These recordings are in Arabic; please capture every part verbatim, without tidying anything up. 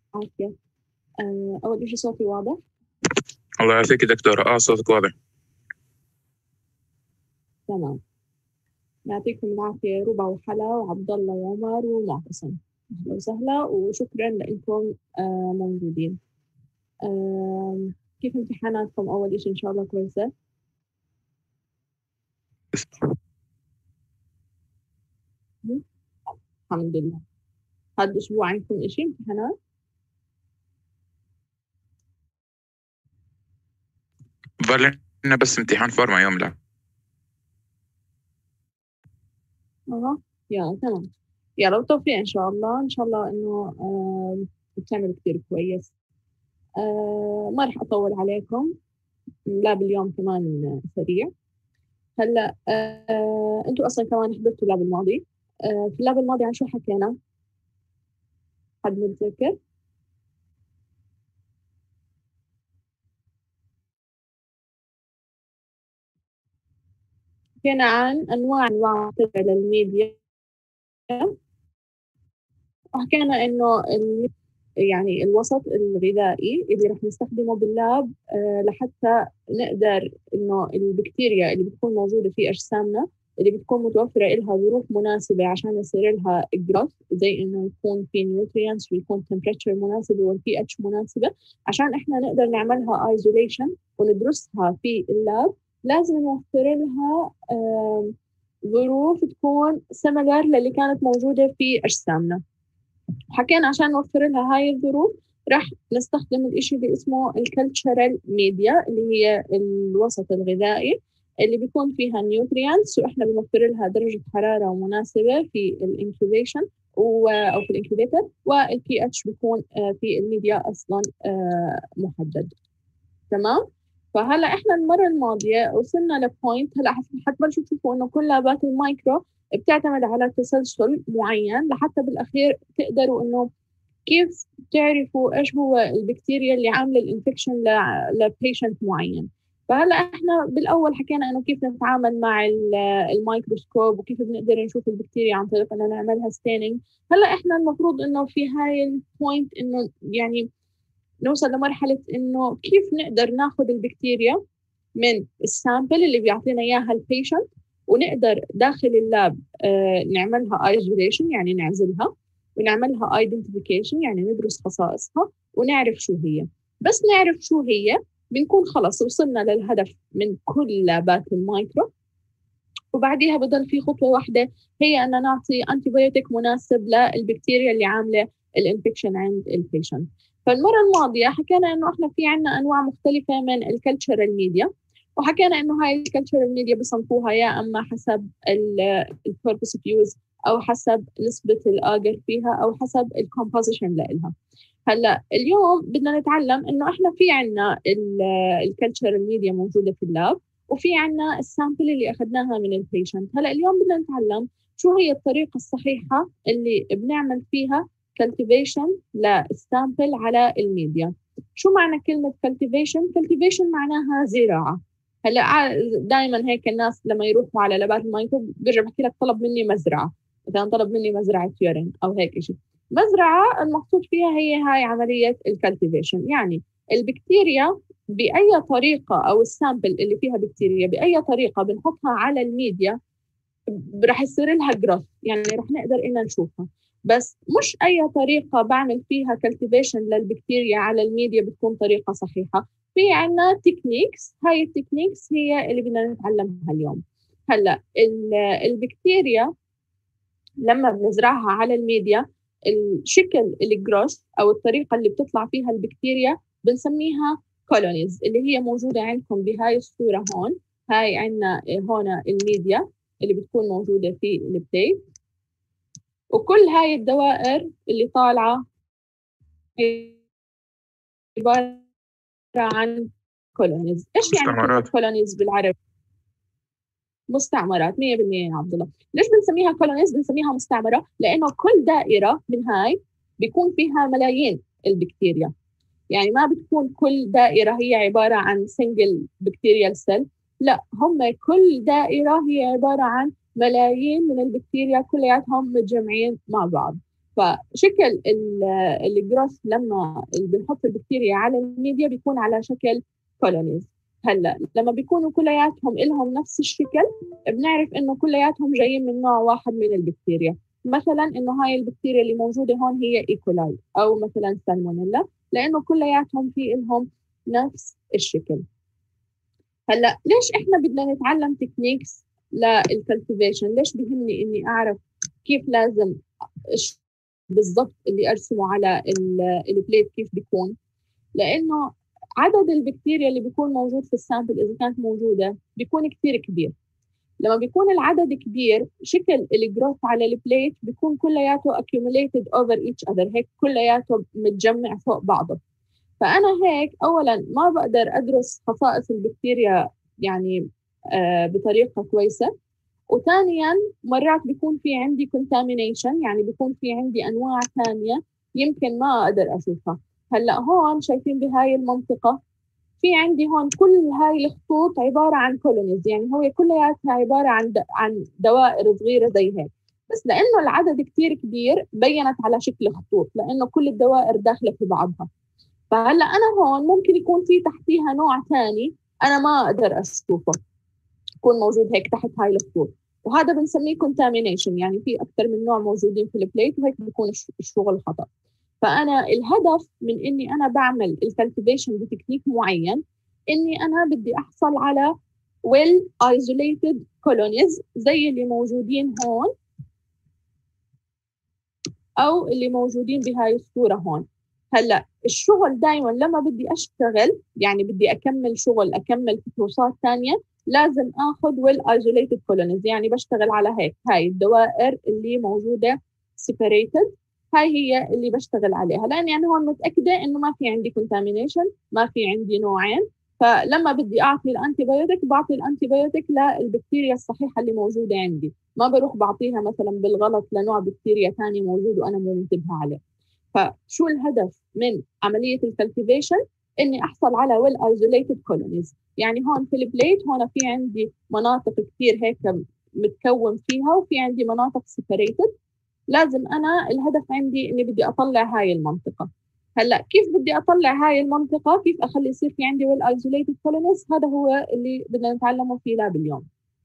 عافية. آه، أول إشي صوتي واضح؟ الله يعافيك دكتورة. اه صوتك واضح. تمام. يعطيكم العافية ربع وحلا وعبد الله وعمر ومعتصم. أهلا وسهلا وشكرا لأنكم آه موجودين. آه كيف امتحاناتكم أول إشي؟ إن شاء الله كويسة؟ الحمد لله. هذا الأسبوع عندكم إشي امتحانات؟ ظل لنا بس امتحان فورما يوم لا. اه يا تمام. يلا بالتوفيق إن شاء الله. إن شاء الله إنه آه بتعملوا كتير كويس. آه ما رح أطول عليكم، لا باليوم كمان سريع. هلا آه، انتوا اصلا كمان حضرتوا اللاب الماضي. آه، في اللاب الماضي عن شو حكينا؟ حد متذكر؟ حكينا عن انواع انواع للميديا، وحكينا انه ال- يعني الوسط الغذائي اللي رح نستخدمه باللاب آه، لحتى نقدر انه البكتيريا اللي بتكون موجوده في اجسامنا اللي بتكون متوفره لها ظروف مناسبه عشان يصير لها جروث، زي انه يكون في نيوتريانتس ويكون تمبريتشر مناسبه والبي اتش مناسبه، عشان احنا نقدر نعملها ايزوليشن وندرسها في اللاب. لازم نوفر لها آم، ظروف تكون سيميلر للي كانت موجوده في اجسامنا. حكينا عشان نوفر لها هاي الظروف راح نستخدم الإشي اللي اسمه الكالتشرال ميديا، اللي هي الوسط الغذائي اللي بيكون فيها نيوتريانتس، واحنا بنوفر لها درجة حرارة مناسبة في الانكيوبيشن او في الانكيوبيتر، والبي اتش بيكون في الميديا اصلا محدد. تمام. فهلا احنا المره الماضيه وصلنا لبوينت، هلا حتبلشوا تشوفوا انه كل لابات المايكرو بتعتمد على تسلسل معين لحتى بالاخير تقدروا انه كيف تعرفوا ايش هو البكتيريا اللي عامله الانفكشن لبيشنت معين. فهلا احنا بالاول حكينا انه كيف نتعامل مع الميكروسكوب وكيف بنقدر نشوف البكتيريا عن طريق انه نعملها ستيننج. هلا احنا المفروض انه في هاي البوينت انه يعني نوصل لمرحله انه كيف نقدر ناخذ البكتيريا من السامبل اللي بيعطينا اياها البيشنت، ونقدر داخل اللاب آه نعملها ايزوليشن يعني نعزلها، ونعملها ايدنتيفيكيشن يعني ندرس خصائصها ونعرف شو هي. بس نعرف شو هي بنكون خلص وصلنا للهدف من كل لابات المايكرو. وبعديها بضل في خطوه واحده، هي ان نعطي انتيبيوتيك مناسب للبكتيريا اللي عامله الانفكشن عند البيشنت. فالمره الماضيه حكينا انه احنا في عندنا انواع مختلفه من الكالتشرال ميديا، وحكينا انه هاي الكالتشرال ميديا بصنفوها يا اما حسب البيربس اوف يوز، او حسب نسبه الاجر فيها، او حسب الكومبوزيشن لها. هلا اليوم بدنا نتعلم انه احنا في عندنا الكالتشرال ميديا موجوده في اللاب، وفي عندنا السامبل اللي اخذناها من البيشنت. هلا اليوم بدنا نتعلم شو هي الطريقه الصحيحه اللي بنعمل فيها كالتيفيشن للسامبل على الميديا. شو معنى كلمه كالتيفيشن؟ كالتيفيشن معناها زراعه. هلا دائما هيك الناس لما يروحوا على لابات المايكرو بيرجع بحكي لك طلب مني مزرعه، مثلا طلب مني مزرعه يورين او هيك شيء. مزرعه المقصود فيها هي هاي عمليه الكالتيفيشن، يعني البكتيريا بأي طريقة أو السامبل اللي فيها بكتيريا بأي طريقة بنحطها على الميديا رح يصير لها جروث، يعني رح نقدر إنا نشوفها. بس مش أي طريقة بعمل فيها كالتيفيشن للبكتيريا على الميديا بتكون طريقة صحيحة. في عنا تكنيكس، هاي التكنيكس هي اللي بدنا نتعلمها اليوم. هلا البكتيريا لما بنزرعها على الميديا، الشكل الجروث او الطريقه اللي بتطلع فيها البكتيريا بنسميها كولونيز، اللي هي موجوده عندكم بهاي الصوره هون. هاي عندنا هون الميديا اللي بتكون موجوده في البليت، وكل هاي الدوائر اللي طالعه عباره عن كولونيز. ايش يعني كلمه كولونيز بالعربي؟ مستعمرات. مية بالمية يا عبد الله. ليش بنسميها كولونيز؟ بنسميها مستعمره لانه كل دائره من هاي بيكون فيها ملايين البكتيريا، يعني ما بتكون كل دائره هي عباره عن سنجل بكتيريال سيل، لا، هم كل دائره هي عباره عن ملايين من البكتيريا كلياتهم متجمعين مع بعض. فشكل الجروث لما بنحط البكتيريا على الميديا بيكون على شكل كولونيز. هلا لما بيكونوا كلياتهم إلهم نفس الشكل بنعرف إنه كلياتهم جايين من نوع واحد من البكتيريا. مثلا إنه هاي البكتيريا اللي موجودة هون هي إيكولاي أو مثلا سالمونيلا، لأنه كلياتهم في إلهم نفس الشكل. هلا ليش إحنا بدنا نتعلم تكنيكس للكالتيفيشن؟ ليش بيهمني إني أعرف كيف لازم بالضبط اللي أرسمه على البليت كيف بيكون؟ لأنه عدد البكتيريا اللي بيكون موجود في السامبل إذا كانت موجودة بيكون كتير كبير. لما بيكون العدد كبير شكل الجروث على البليت بيكون كلياته accumulated over each other، هيك كلياته متجمع فوق بعضه. فأنا هيك أولاً ما بقدر أدرس خصائص البكتيريا يعني آه بطريقة كويسة، وثانياً مرات بيكون في عندي contamination، يعني بيكون في عندي أنواع ثانية يمكن ما أقدر أشوفها. هلأ هون شايفين بهاي المنطقة في عندي هون كل هاي الخطوط عبارة عن كولونيز، يعني هو كلياتها عبارة عن عن دوائر صغيرة زي هيك، بس لأنه العدد كتير كبير بينت على شكل خطوط لأنه كل الدوائر داخلة في بعضها. فهلا أنا هون ممكن يكون في تحتيها نوع ثاني أنا ما أقدر أشوفه يكون موجود هيك تحت هاي الخطوط، وهذا بنسميه contamination، يعني في أكثر من نوع موجودين في البليت وهيك بيكون الشغل خطأ. فأنا الهدف من إني أنا بعمل الكالتيفيشن بتكنيك معين إني أنا بدي أحصل على well isolated colonies زي اللي موجودين هون أو اللي موجودين بهاي الصورة هون. هلأ الشغل دايما لما بدي أشتغل يعني بدي أكمل شغل أكمل فحوصات ثانية لازم أخذ well isolated colonies، يعني بشتغل على هيك هاي الدوائر اللي موجودة separated، هاي هي اللي بشتغل عليها، لأني أنا هون متأكدة إنه ما في عندي contamination، ما في عندي نوعين. فلما بدي أعطي الأنتيبيوتيك بعطي الأنتيبيوتيك للبكتيريا الصحيحة اللي موجودة عندي، ما بروح بعطيها مثلا بالغلط لنوع بكتيريا ثاني موجود وأنا مو منتبهة عليه. فشو الهدف من عملية الكالتيفيشن؟ إني أحصل على well isolated colonies، يعني هون في البليت هون في عندي مناطق كثير هيك متكون فيها وفي عندي مناطق separated، لازم أنا الهدف عندي إني بدي أطلع هاي المنطقة. هلأ كيف بدي أطلع هاي المنطقة؟ كيف أخلي يصير في عندي well isolated colonies؟ هذا هو اللي بدنا نتعلمه في لاب اليوم.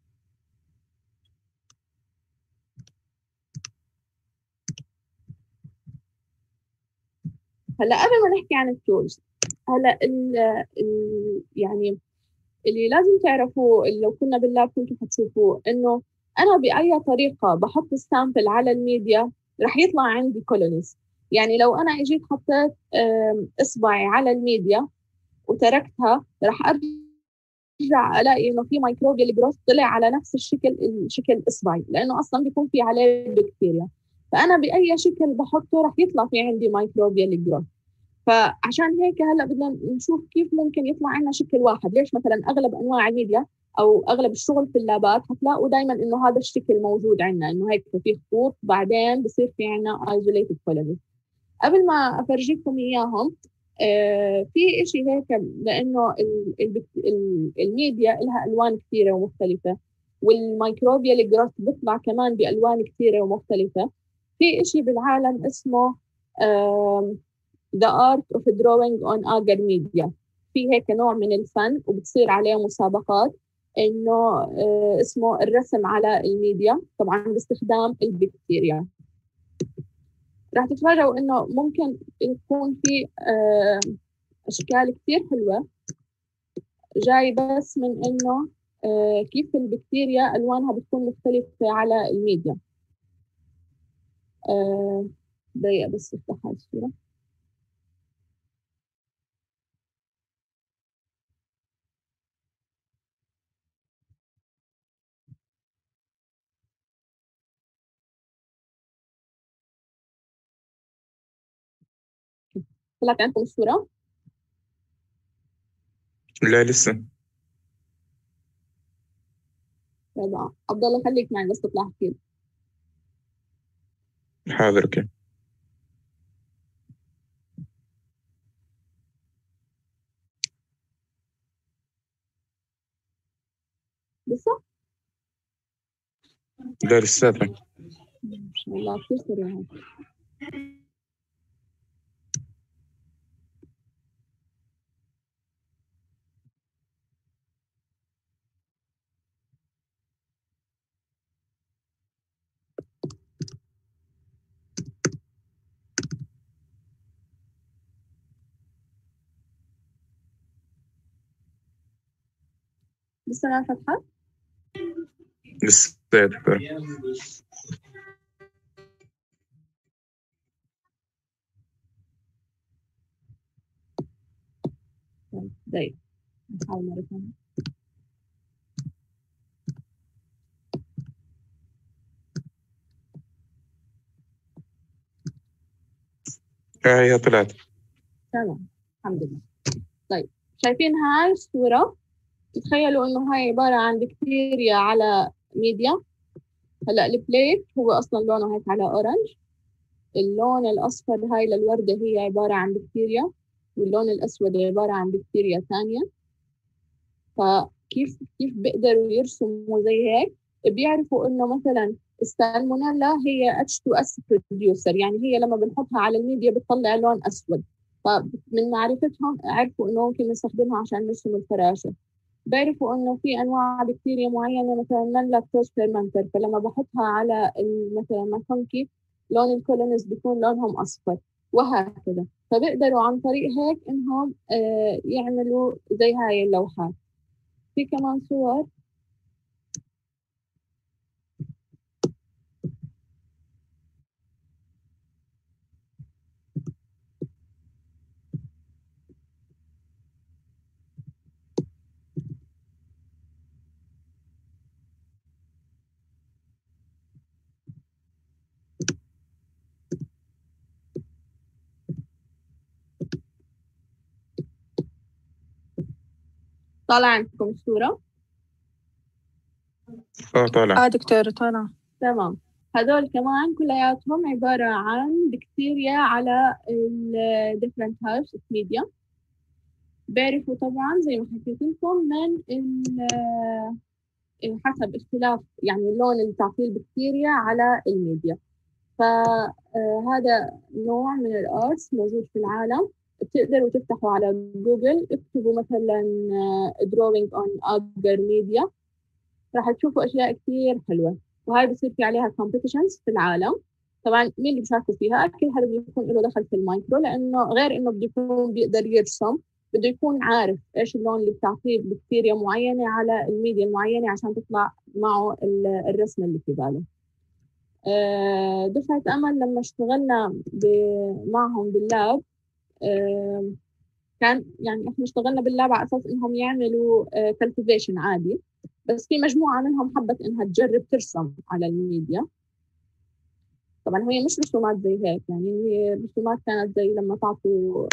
هلا قبل ما نحكي عن التولز، هلا ال ال يعني اللي لازم تعرفوه لو كنا باللاب كنتوا حتشوفوه انه انا باي طريقه بحط السامبل على الميديا رح يطلع عندي كولونيز. يعني لو انا اجيت حطيت اصبعي على الميديا وتركتها رح ارجع الاقي انه في مايكروبيال جروث طلع على نفس الشكل الشكل اصبعي، لانه اصلا بيكون في عليه بكتيريا. فانا باي شكل بحطه رح يطلع في عندي مايكروبيال جروث. فعشان هيك هلا بدنا نشوف كيف ممكن يطلع عنا شكل واحد. ليش مثلا اغلب انواع الميديا او اغلب الشغل في اللابات حتلاقوا دائما انه هذا الشكل موجود عندنا، انه هيك في خطوط بعدين بصير في عنا isolated colonies. قبل ما افرجيكم اياهم آه في إشي هيك، لانه ال ال ال الميديا لها الوان كثيره ومختلفه، والميكروبيال جروث بيطلع كمان بالوان كثيره ومختلفه. في إشي بالعالم اسمه آه The Art of Drawing on Agar Media، في هيك نوع من الفن وبتصير عليه مسابقات إنه آه اسمه الرسم على الميديا، طبعاً باستخدام البكتيريا. راح تتفاجئوا إنه ممكن يكون في آه أشكال كتير حلوة جاي بس من إنه آه كيف البكتيريا ألوانها بتكون مختلفة على الميديا. آه دقيقة بس افتح هاي الصورة. طلعت عندكم الصورة؟ لا لسه. طبعا عبد الله خليك معي بس تطلع احكي. حاضر اوكي. لسه؟ لا لساتها. ما شاء الله كثير سريع. لسه ما فتحت؟ لسه يا دكتور. طيب دقيقة نحاول مرة ثانية. آه هي طلعت. تمام الحمد لله. طيب شايفين هاي الصورة؟ تخيلوا إنه هاي عبارة عن بكتيريا على ميديا. هلا البليت هو أصلا لونه هيك على أورنج. اللون الأصفر هاي للوردة هي عبارة عن بكتيريا، واللون الأسود عبارة عن بكتيريا ثانية. فكيف كيف بيقدروا يرسموا زي هيك؟ بيعرفوا إنه مثلا السالمونيلا هي اتش تو اس بروديوسر، يعني هي لما بنحطها على الميديا بتطلع لون أسود. فمن معرفتهم عرفوا إنه ممكن نستخدمها عشان نرسم الفراشة. بعرفوا إنه في أنواع بكتيريا معينة مثلا نون لاكتوز فيرمنتر، فلما بحطها على مثلا ماكونكي لون الكولونيز بيكون لونهم أصفر، وهكذا. فبيقدروا عن طريق هيك إنهم آه يعملوا زي هاي اللوحات. في كمان صور. طالع عندكم الصورة؟ اه طالع. اه دكتور طالع. تمام. هدول كمان كلياتهم عبارة عن بكتيريا على ال different types of media. بعرفوا طبعا زي ما حكيت لكم من حسب اختلاف يعني اللون اللي تعطيه البكتيريا على الميديا. فهذا نوع من الارتس موجود في العالم. بتقدروا تفتحوا على جوجل، اكتبوا مثلا drawing on agar media، راح تشوفوا اشياء كثير حلوه. وهاي بصير في عليها competitions في العالم. طبعا مين اللي بيشاركوا فيها؟ اكيد هذا بده يكون له دخل في المايكرو، لانه غير انه بده يكون بيقدر يرسم، بده يكون عارف ايش اللون اللي بتعطيه بكتيريا معينه على الميديا المعينه عشان تطلع معه الرسمه اللي في باله. آه، دفعه امل لما اشتغلنا معهم باللاب، آه، كان يعني احنا اشتغلنا باللاب على اساس انهم يعملوا كالتيفيشن عادي، بس في مجموعه منهم حبت انها تجرب ترسم على الميديا. طبعا هي مش رسومات زي هيك، يعني هي رسومات كانت زي لما تعطوا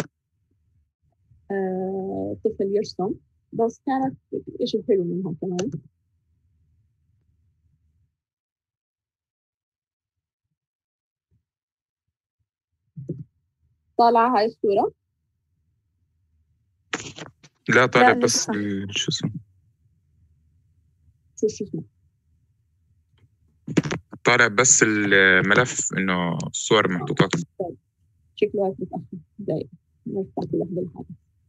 آه طفل يرسم، بس كانت إشي حلو منهم كمان. طالعة هاي الصورة؟ لا طالع لا بس لسه. ال- شو اسمه شو شو اسمه؟ طالع بس الملف انه الصور محطوطة. طيب شكله هيك متأخر. دقيقة نفتح كل وحدة لحالها.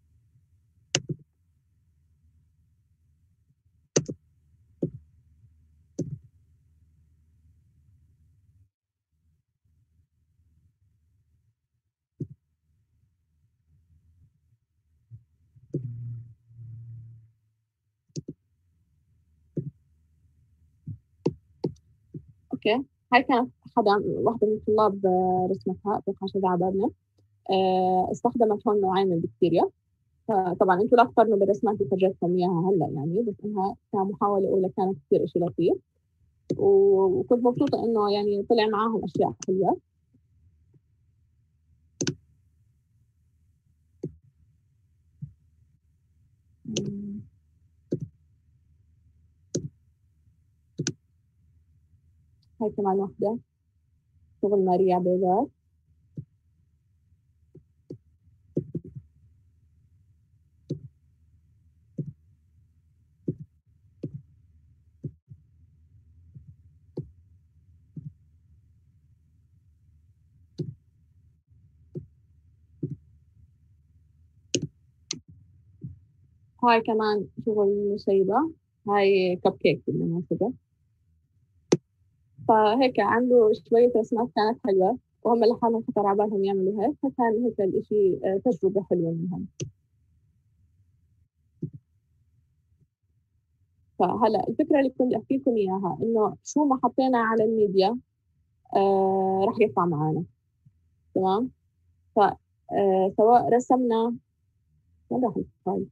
اوكي. هاي كانت حدا واحدة من الطلاب آه، رسمتها، اتوقع شذا عبابنا. آه، استخدمت هون نوعين من البكتيريا. طبعا انتم لا تقارنوا بالرسمات اللي فرجتكم اياها هلا، يعني بس انها كمحاولة اولى كانت كثير اشي لطيف، وكنت مبسوطة انه يعني طلع معاهم اشياء حلوة. هاي كمان واحدة شغل ماريا بيضاء. هاي كمان شغل نسيبة، هاي كب كيك بالمناسبة. فهيك عنده شوية رسمات كانت حلوة، وهم لحالهم خطر على بالهم يعملوا هيك، فكان هيك الإشي آه، تجربة حلوة منهم. فهلا الفكرة اللي كنت أحكي لكم إياها إنه شو ما حطينا على الميديا آه رح يطلع معنا. تمام. فسواء رسمنا، وين راح الفايل؟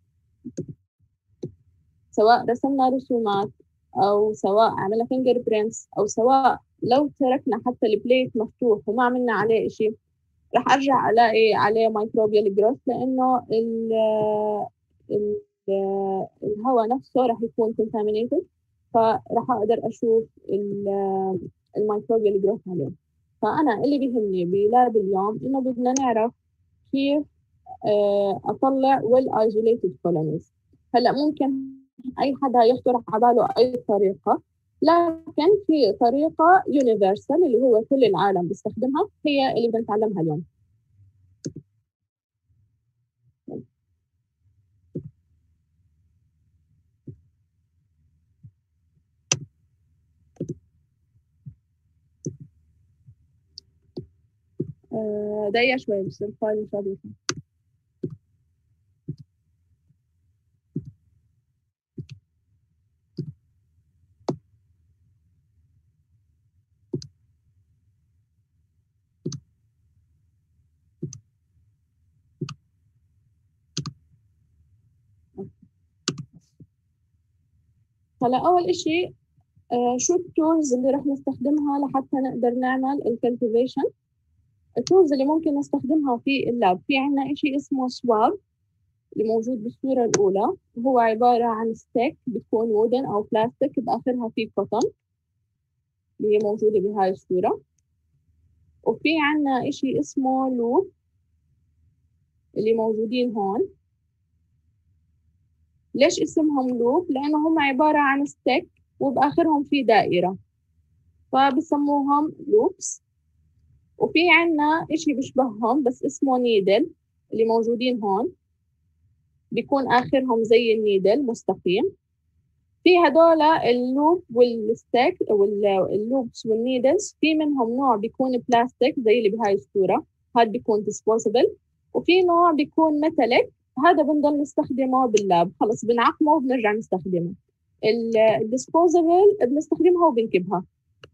سواء رسمنا رسومات، أو سواء عملنا فينجر برينتس، أو سواء لو تركنا حتى البليت مفتوح وما عملنا عليه إشي، رح أرجع ألاقي عليه مايكروبيال جروث، لأنه ال ال الهواء نفسه رح يكون contaminated، فرح أقدر أشوف المايكروبيال جروث عليه. فأنا اللي بيهمني بلاب اليوم إنه بدنا نعرف كيف آه، أطلع well isolated colonies. هلا ممكن أي حدا يخطر على باله أي طريقة، لكن في طريقة universal اللي هو كل العالم بيستخدمها، هي اللي بدنا نتعلمها اليوم. آه، دقيقة شوي بس الفايل مش راضي يفتح. هلا أول إشي آه، شو التولز اللي رح نستخدمها لحتى نقدر نعمل الكالتيفيشن. التولز اللي ممكن نستخدمها في اللاب، في عنا إشي اسمه سواب اللي موجود بالصورة الأولى، هو عبارة عن ستيك بتكون وودن أو بلاستيك بآخرها في كوتن اللي هي موجودة بهاي الصورة. وفي عنا إشي اسمه لوب اللي موجودين هون. ليش اسمهم لوب؟ لأنه هم عبارة عن ستيك وبآخرهم في دائرة، فبسموهم لوبس. وفي عنا إشي بشبههم بس اسمه نيدل اللي موجودين هون، بيكون آخرهم زي النيدل مستقيم. في هدول اللوب والستيك واللوبس والنيدلز، في منهم نوع بيكون بلاستيك زي اللي بهاي الصورة، هذا بيكون disposable. وفي نوع بيكون ميتاليك، هذا بنضل نستخدمه باللاب، خلص بنعقمه وبنرجع نستخدمه. الديسبوزبل بنستخدمها وبنكبها.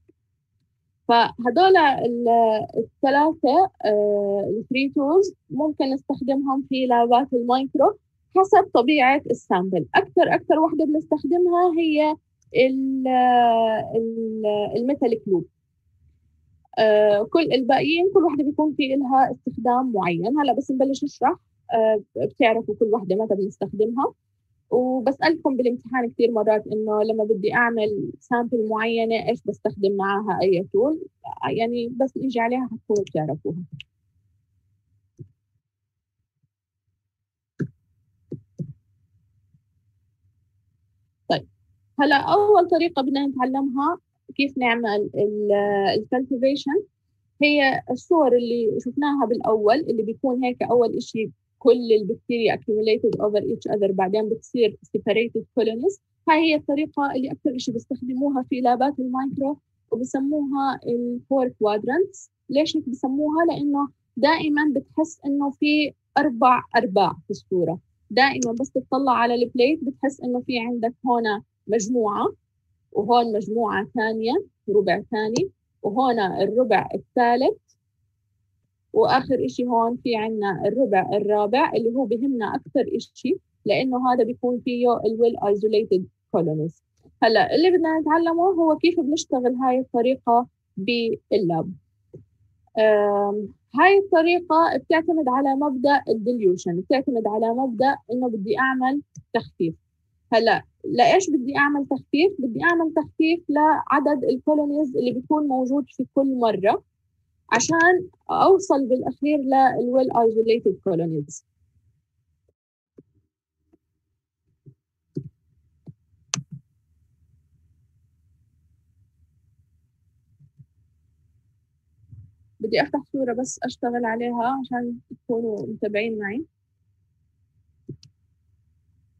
فهدول الثلاثة الثري تولز ممكن نستخدمهم في لابات المايكرو حسب طبيعة السامبل. أكثر أكثر واحدة بنستخدمها هي الميتاليك لوب. آه كل الباقيين كل واحدة بيكون في لها استخدام معين. هلا بس نبلش نشرح آه بتعرفوا كل واحدة متى بنستخدمها. وبسألكم بالامتحان كثير مرات إنه لما بدي أعمل سامبل معينة إيش بستخدم معاها أي تول، يعني بس نيجي عليها حتكونوا بتعرفوها. طيب هلا أول طريقة بدنا نتعلمها كيف نعمل الكالتيفيشن هي الصور اللي شفناها بالأول، اللي بيكون هيك أول إشي كل البكتيريا accumulated over each other، بعدين بتصير separated colonies. هاي هي الطريقة اللي أكثر إشي بيستخدموها في لابات المايكرو، وبسموها الفور كوادرانتس. ليش هيك بسموها؟ لأنه دائما بتحس إنه في أربع أرباع في الصورة. دائما بس تطلع على البليت بتحس إنه في عندك هنا مجموعة، وهون مجموعة ثانية ربع ثاني، وهون الربع الثالث، وآخر إشي هون في عنا الربع الرابع اللي هو بهمنا أكثر إشي، لأنه هذا بيكون فيه الويل isolated colonies. هلا اللي بدنا نتعلمه هو كيف بنشتغل هاي الطريقة باللاب. هاي الطريقة بتعتمد على مبدأ الديليوشن، بتعتمد على مبدأ إنه بدي أعمل تخفيف. هلا لإيش بدي أعمل تخفيف؟ بدي أعمل تخفيف لعدد الكولونيز اللي بيكون موجود في كل مرة، عشان أوصل بالأخير للويل isolated colonies. بدي أفتح صورة بس أشتغل عليها عشان تكونوا متابعين معي.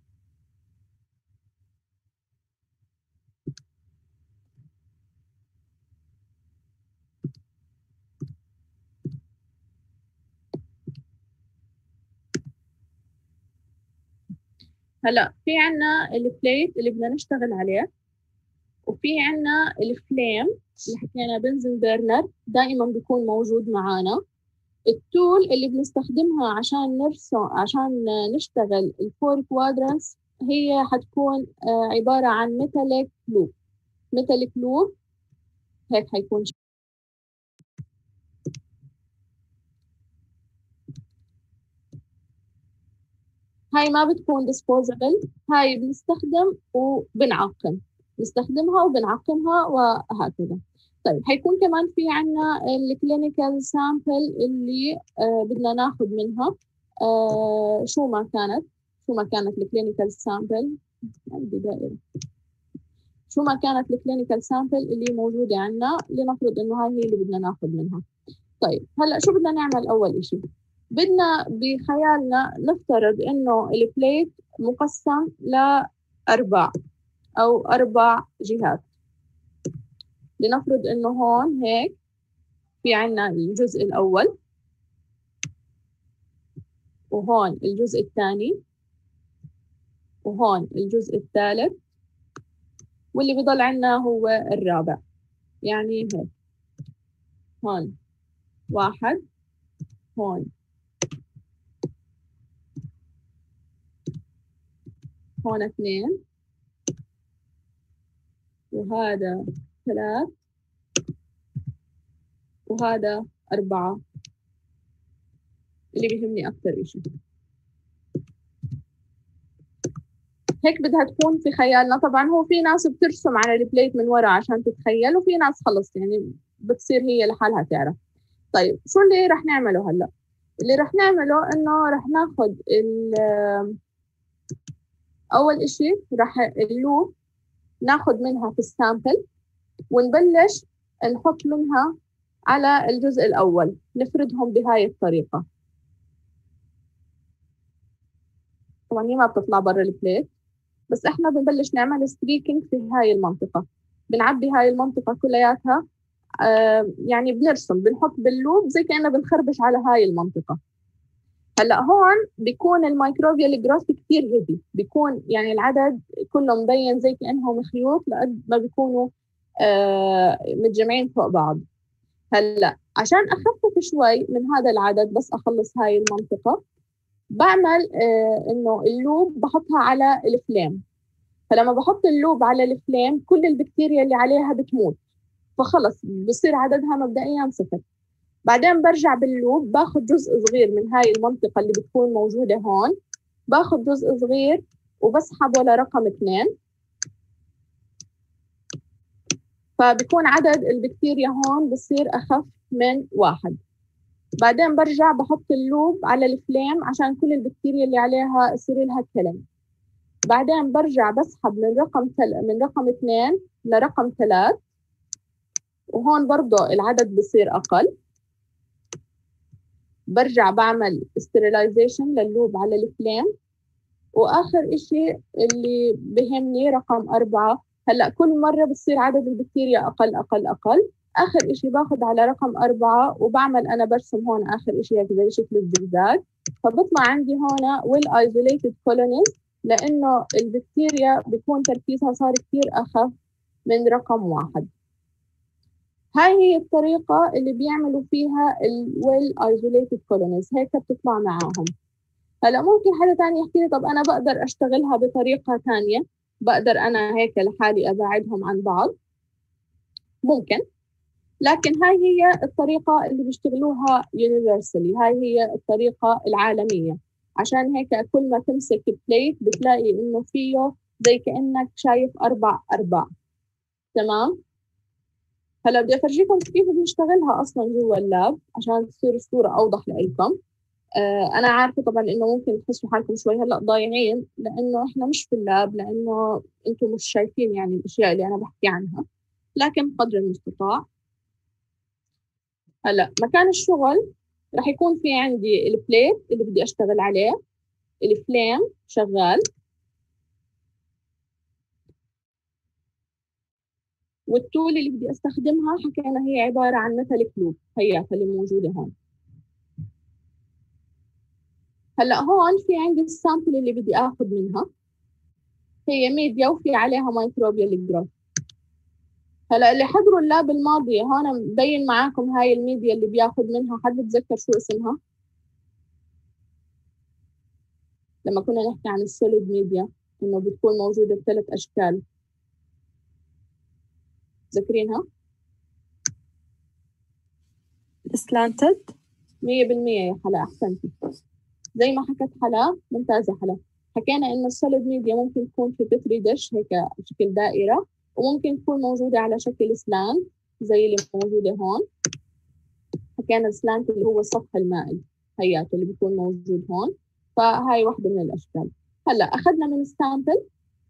هلا في عنا البليت اللي بدنا نشتغل عليه، وفي عنا الفليم اللي حكينا بنزين بيرنر دائما بيكون موجود معنا. التول اللي بنستخدمها عشان نرسم عشان نشتغل الفور كوادرانتس هي حتكون عبارة عن ميتاليك لوب. ميتاليك لوب هيك حيكون. هاي ما بتكون ديسبوزبل، هاي بنستخدم وبنعقم، نستخدمها وبنعقمها وهكذا. طيب حيكون كمان في عنا الكلينيكال سامبل اللي آه بدنا ناخد منها آه شو ما كانت شو ما كانت الكلينيكال سامبل عندي دائرة شو ما كانت الكلينيكال سامبل اللي موجودة عنا، لنفرض إنه هاي هي اللي بدنا ناخد منها. طيب هلا شو بدنا نعمل؟ أول إشي بدنا بخيالنا نفترض إنه البليت مقسم لأرباع أو أربع جهات. لنفرض إنه هون هيك في عنا الجزء الأول، وهون الجزء الثاني، وهون الجزء الثالث، واللي بضل عنا هو الرابع. يعني هيك هون واحد، هون هون اثنين، وهذا ثلاث، وهذا أربعة. اللي بيهمني أكثر إشي هيك بدها تكون في خيالنا. طبعا هو في ناس بترسم على البليت من ورا عشان تتخيل، وفي ناس خلص يعني بتصير هي لحالها تعرف. طيب شو اللي رح نعمله هلا؟ اللي رح نعمله إنه رح ناخد أول إشي رح اللوب ناخد منها في السامبل ونبلش نحط منها على الجزء الأول، نفردهم بهاي الطريقة. طبعا هي ما بتطلع برا البليت، بس احنا بنبلش نعمل ستريكينج في هاي المنطقة، بنعبي هاي المنطقة كلياتها. آه يعني بنرسم بنحط باللوب زي كأننا بنخربش على هاي المنطقة. هلا هون بيكون الميكروبيال جروث كتير هيفي، بيكون يعني العدد كله مبين زي كأنهم خيوط لقد ما بيكونوا آه متجمعين فوق بعض. هلا عشان أخفف شوي من هذا العدد بس أخلص هاي المنطقة، بعمل آه إنه اللوب بحطها على الفليم. فلما بحط اللوب على الفليم كل البكتيريا اللي عليها بتموت، فخلص بصير عددها مبدئيا صفر. بعدين برجع باللوب باخذ جزء صغير من هاي المنطقة اللي بتكون موجودة هون، باخذ جزء صغير وبسحبه لرقم اثنين، فبكون عدد البكتيريا هون بصير أخف من واحد. بعدين برجع بحط اللوب على الفليم عشان كل البكتيريا اللي عليها يصير لها كلم. بعدين برجع بسحب من رقم تل... من رقم اثنين لرقم ثلاث، وهون برضه العدد بصير أقل. برجع بعمل sterilization لللوب على الفليم. وآخر إشي اللي بهمني رقم أربعة. هلأ كل مرة بصير عدد البكتيريا أقل أقل أقل. آخر إشي باخد على رقم أربعة وبعمل أنا برسم هون آخر إشي هيك زي شكل الزجاج، فبطلع عندي هون well isolated colonies، لأنه البكتيريا بيكون تركيزها صار كتير أخف من رقم واحد. هاي هي الطريقة اللي بيعملوا فيها ال well isolated colonies، هيك بتطلع معاهم. هلا ممكن حدا تاني يحكي لي طب أنا بقدر أشتغلها بطريقة تانية، بقدر أنا هيك لحالي أباعدهم عن بعض؟ ممكن، لكن هاي هي الطريقة اللي بيشتغلوها universally، هاي هي الطريقة العالمية. عشان هيك كل ما تمسك بليت بتلاقي إنه فيه زي كأنك شايف أربع أرباع. تمام؟ هلا بدي أفرجيكم كيف بنشتغلها أصلا جوا اللاب عشان تصير الصورة أوضح لكم. آه أنا عارفة طبعا إنه ممكن تحسوا حالكم شوي هلا ضايعين لأنه إحنا مش في اللاب، لأنه أنتم مش شايفين يعني الأشياء اللي أنا بحكي عنها، لكن قدر المستطاع. هلا مكان الشغل رح يكون في عندي البليت اللي بدي أشتغل عليه، الفليم شغال، والتول اللي بدي استخدمها حكينا هي عبارة عن مثل كلوب هياتها اللي موجودة هون. هلا هون في عندي السامبل اللي بدي اخذ منها، هي ميديا وفي عليها مايكروبيال جروث. هلا اللي حضروا اللاب الماضية هون مبين معاكم هاي الميديا اللي بياخد منها، حد بتذكر شو اسمها؟ لما كنا نحكي عن السوليد ميديا إنه بتكون موجودة بثلاث أشكال، ذكرينها؟ سلانتد. مية بالمية يا حلا، أحسنتي. زي ما حكت حلا، ممتازة حلا. حكينا إنه السوليد ميديا ممكن تكون في بتري دش هيك شكل دائرة، وممكن تكون موجودة على شكل سلانت زي اللي موجودة هون. حكينا السلانت اللي هو السطح المائل هياته اللي بيكون موجود هون، فهاي واحدة من الأشكال. هلا أخذنا من السامبل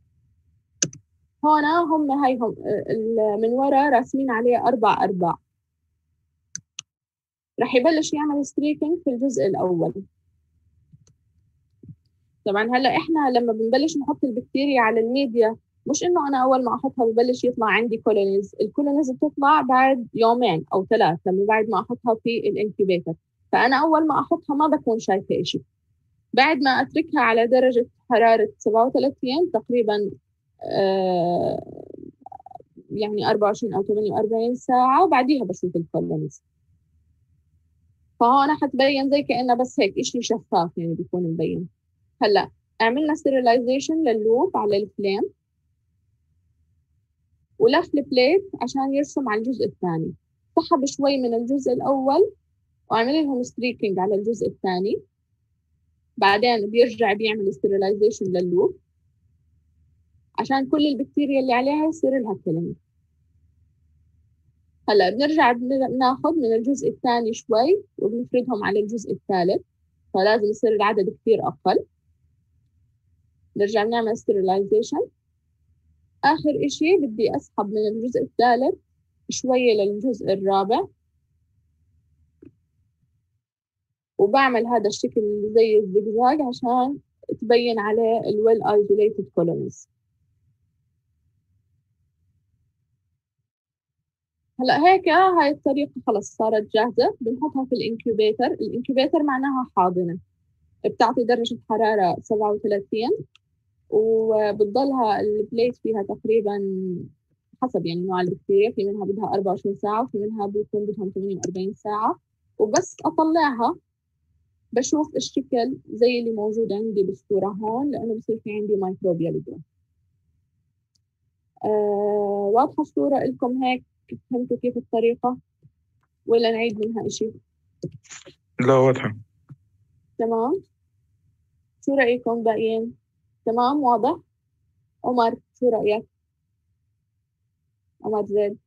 هون، هم هاي هم من ورا راسمين عليه أربع أرباع. رح يبلش يعمل ستريكينج في الجزء الأول. طبعا هلا إحنا لما بنبلش نحط البكتيريا على الميديا، مش إنه أنا أول ما أحطها ببلش يطلع عندي كولونيز. الكولونيز بتطلع بعد يومين أو ثلاث لما بعد ما أحطها في الانكيوبيتر. فأنا أول ما أحطها ما بكون شايفة إشي. بعد ما أتركها على درجة حرارة سبعة وثلاثين تقريبا، آه يعني أربعة وعشرين أو ثمانية وأربعين ساعة، وبعديها بشوف الكولونيز. فهون حتبين زي كأنه بس هيك إشي شفاف يعني بيكون مبين. هلا عملنا ستيرلايزيشن لللوب على الفليم، ولف البليت عشان يرسم على الجزء الثاني. سحب شوي من الجزء الأول وعمل لهم ستريكينج على الجزء الثاني. بعدين بيرجع بيعمل ستيرلايزيشن لللوب عشان كل البكتيريا اللي عليها يصير لها كيلينج. هلا بنرجع بناخذ من الجزء الثاني شوي وبنفردهم على الجزء الثالث، فلازم يصير العدد كثير أقل. نرجع نعمل ستيرلايزيشن. آخر إشي بدي أسحب من الجزء الثالث شوية للجزء الرابع، وبعمل هذا الشكل زي الزجزاج عشان تبين عليه الويل isolated colonies. هلا هيك هاي الطريقة خلص صارت جاهزة. بنحطها في الانكيوبيتر. الانكيوبيتر معناها حاضنة، بتعطي درجة حرارة سبعة وثلاثين، وبتضلها البليت فيها تقريبا حسب يعني نوع البكتيريا، في منها بدها أربعة وعشرين ساعة وفي منها بيكون بدهم ثمانية وأربعين ساعة. وبس أطلعها بشوف الشكل زي اللي موجود عندي بالصورة هون، لأنه بصير في عندي مايكروبيال جروث. آه واضحة الصورة لكم هيك؟ فهمتوا كيف الطريقة ولا نعيد منها إشي؟ لا واضحة. تمام. شو رأيكم باقيين؟ تمام واضح؟ عمر شو رأيك؟ عمر زيد.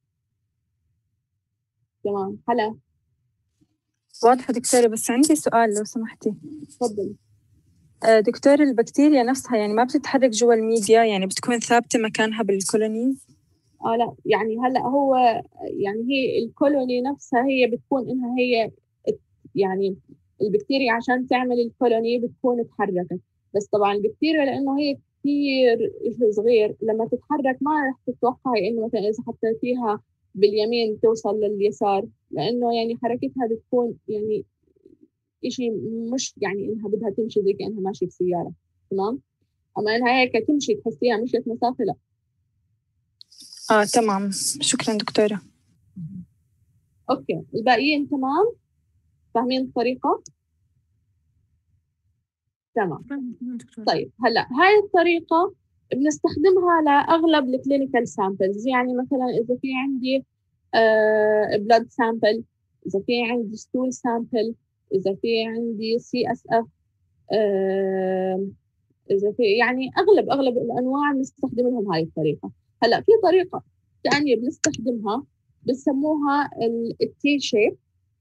تمام. حلا واضحة دكتورة، بس عندي سؤال لو سمحتي. تفضل. دكتور، البكتيريا نفسها يعني ما بتتحرك جوا الميديا، يعني بتكون ثابتة مكانها بالكولونيز؟ اه لا، يعني هلا هو يعني هي الكولوني نفسها هي بتكون انها هي يعني البكتيريا عشان تعمل الكولوني بتكون اتحركت. بس طبعا البكتيريا لانه هي كثير صغير، لما تتحرك ما رح تتوقعي انه مثلا اذا حطيتيها باليمين توصل لليسار، لانه يعني حركتها بتكون يعني إشي مش يعني انها بدها تمشي زي كانها ماشيه بسياره. تمام. اما انها هيك تمشي تحسيها مشيت مسافه، لا. اه تمام، شكرا دكتورة. اوكي، الباقيين تمام؟ فاهمين الطريقة؟ تمام. طيب هلا هاي الطريقة بنستخدمها لأغلب الكلينيكال سامبلز. يعني مثلا إذا في عندي بلاد سامبل، إذا في عندي ستول سامبل، إذا في عندي سي اس اف، إذا في يعني أغلب أغلب الأنواع بنستخدم لهم هاي الطريقة. هلا في طريقة ثانية بنستخدمها بسموها التي شيب.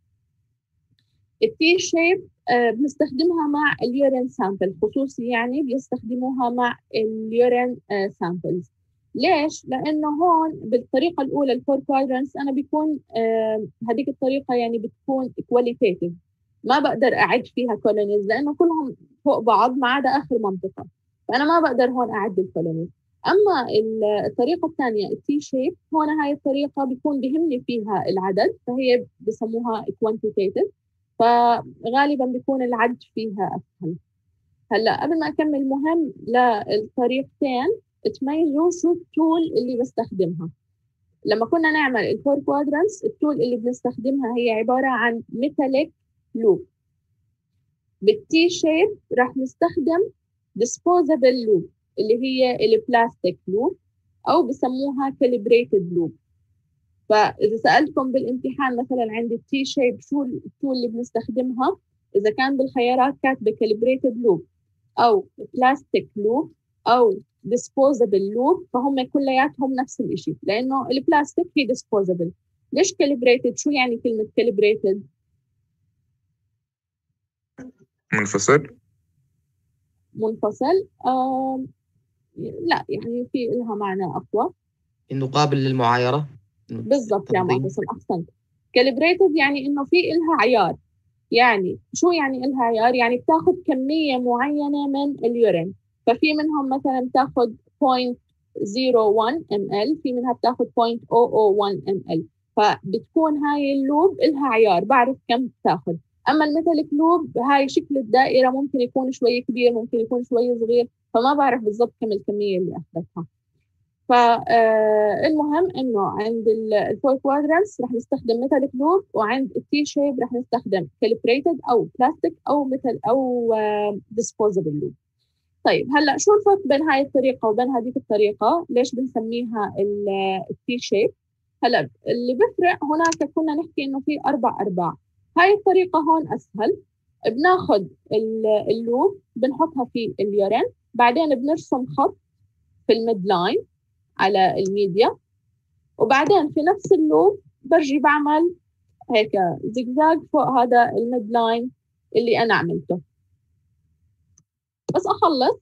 التي شيب بنستخدمها مع اليورين سامبل خصوصي، يعني بيستخدموها مع اليورين سامبلز. ليش؟ لأنه هون بالطريقة الأولى الفور كوادرانتس أنا بيكون هذيك الطريقة يعني بتكون كواليتيتيف، ما بقدر أعد فيها كولونيز لأنه كلهم فوق بعض ما عدا آخر منطقة، فأنا ما بقدر هون أعد الكولونيز. أما الطريقة الثانية التي شيب، هون هاي الطريقة بيكون بهمني فيها العدد، فهي بسموها كوانتيتيف، فغالبا بيكون العد فيها أسهل. هلا قبل ما أكمل، مهم للطريقتين تميزوا شو التول اللي بستخدمها. لما كنا نعمل الفور كوادرانتس التول اللي بنستخدمها هي عبارة عن ميتاليك لوب. بالتي شيب راح نستخدم disposable loop اللي هي البلاستيك لوب أو بسموها calibrated loop. فإذا سألتكم بالامتحان مثلا عند التي شيب شو التول اللي بنستخدمها، إذا كان بالخيارات كاتبة calibrated loop أو plastic loop أو disposable loop فهم كلياتهم نفس الإشي، لأنه البلاستيك هي disposable. ليش calibrated؟ شو يعني كلمة calibrated؟ منفصل. منفصل. آه لا يعني في لها معنى أقوى، إنه قابل للمعايرة. بالضبط يا معتصم، أحسنت. calibrated يعني إنه في إلها عيار. يعني شو يعني إلها عيار؟ يعني بتاخد كمية معينة من اليورين، ففي منهم مثلا بتاخد صفر فاصلة صفر واحد إم إل، في منها بتاخد صفر فاصلة صفر صفر واحد إم إل، فبتكون هاي اللوب إلها عيار بعرف كم بتاخد. أما الميتاليك لوب هاي شكل الدائرة ممكن يكون شوي كبير ممكن يكون شوي صغير، فما بعرف بالضبط كم الكمية اللي أخذتها. فالمهم انه عند الفور كوادرانتس رح نستخدم ميتاليك لوب، وعند التي شيب رح نستخدم كاليبريتد او بلاستيك او مثل او ديسبوزبل لوب. طيب هلا شو الفرق بين هاي الطريقه وبين هذيك الطريقه؟ ليش بنسميها التي شيب؟ هلا اللي بفرق هناك كنا نحكي انه في اربع ارباع. هاي الطريقه هون اسهل، بناخذ اللوب بنحطها في اليورين، بعدين بنرسم خط في الميد لاين على الميديا، وبعدين في نفس اللوب برجي بعمل هيك زجزاج فوق هذا الميد لاين اللي أنا عملته. بس أخلص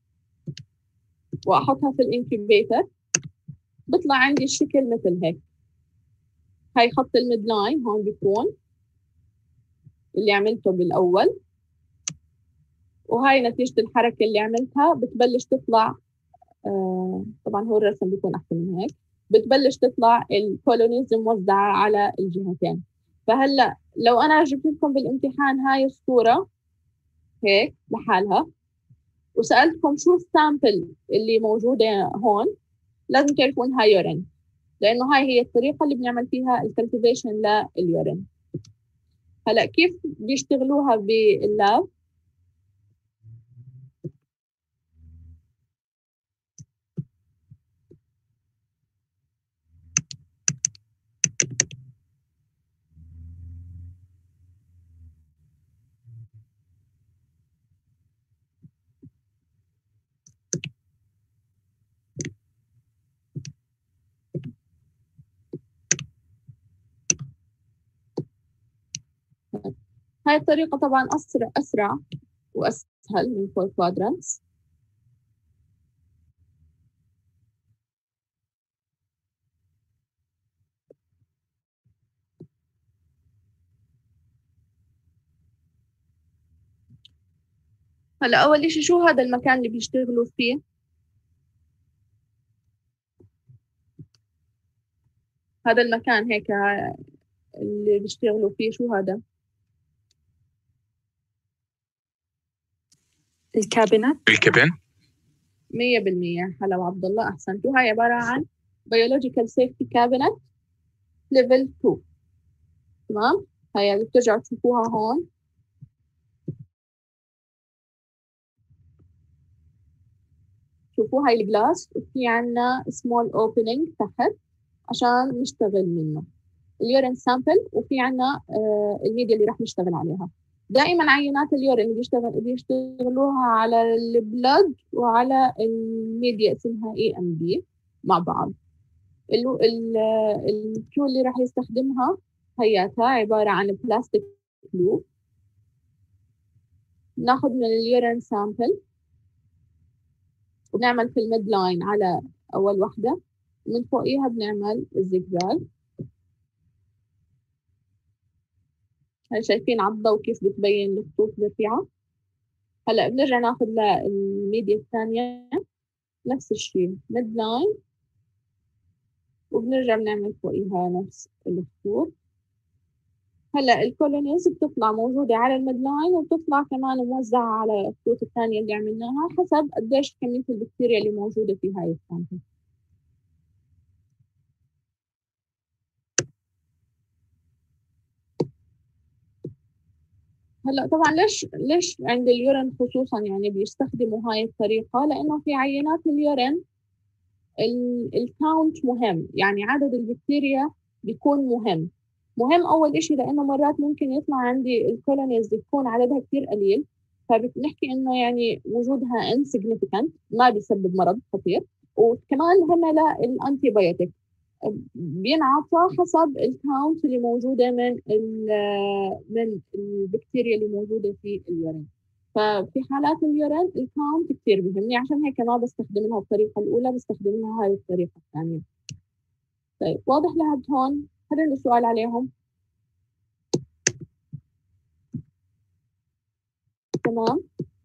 وأحطها في الانكيبيتر بطلع عندي الشكل مثل هيك. هاي خط الميد لاين هون بيكون اللي عملته بالأول، وهاي نتيجة الحركة اللي عملتها بتبلش تطلع. آه طبعا هو الرسم بيكون أحسن من هيك، بتبلش تطلع الكولونيز موزعة على الجهتين. فهلا لو أنا جبت لكم بالامتحان هاي الصورة هيك لحالها وسألتكم شو السامبل اللي موجودة هون، لازم تعرفوا إنها يورين، لأنه هاي هي الطريقة اللي بنعمل فيها الكلتيفيشن لليورين. هلا كيف بيشتغلوها باللاب؟ هاي الطريقة طبعا أسرع أسرع وأسهل من فور كوادرانتس. هلا أول إشي شو هذا المكان اللي بيشتغلوا فيه؟ هذا المكان هيك اللي بيشتغلوا فيه شو هذا؟ الكابينت. الكابين. مية بالمية حلا وعبد الله، أحسنتوا. هاي عبارة عن Biological Safety Cabinet Level تو. تمام؟ هاي اللي بترجعوا تشوفوها هون. شوفوا هاي الجلاس، وفي عنا small opening تحت عشان نشتغل منه اليورين سامبل، وفي عنا آه الميديا اللي راح نشتغل عليها. دائما عينات اليورين اللي بيشتغل بيشتغلوها على البلد وعلى الميديا اسمها اي ام بي مع بعض. التول اللي راح يستخدمها هياتها عبارة عن بلاستيك لوب. ناخذ من اليورين سامبل وبنعمل في الميد لاين على أول وحدة، من فوقيها بنعمل الزجزاج. هاي شايفين على الضوء كيف بتبين الخطوط الرفيعة. هلا بنرجع ناخذ للميديا الثانية نفس الشيء ميد لاين، وبنرجع بنعمل فوقيها نفس الخطوط. هلا الكولونيز بتطلع موجودة على المدلاين وبتطلع كمان موزعة على الخطوط الثانية اللي عملناها حسب قديش كمية البكتيريا اللي موجودة في هاي السامبل. هلا طبعا ليش ليش عند اليورين خصوصا يعني بيستخدموا هاي الطريقة؟ لأنه في عينات اليورين الكاونت مهم، يعني عدد البكتيريا بيكون مهم. مهم أول إشي لأنه مرات ممكن يطلع عندي الكولونيز يكون عددها كتير قليل، فبنحكي إنه يعني وجودها insignificant ما بيسبب مرض خطير. وكمان هم للأنتي بايوتيك بينعطى حسب الكاونت اللي موجودة من من البكتيريا اللي موجودة في اليورين. ففي حالات اليورين الكاونت كتير بيهمني، عشان هيك ما بستخدم لها الطريقة الأولى، بستخدم لها هاي الطريقة الثانية. طيب واضح لحد هون؟ هذا السؤال عليهم تمام؟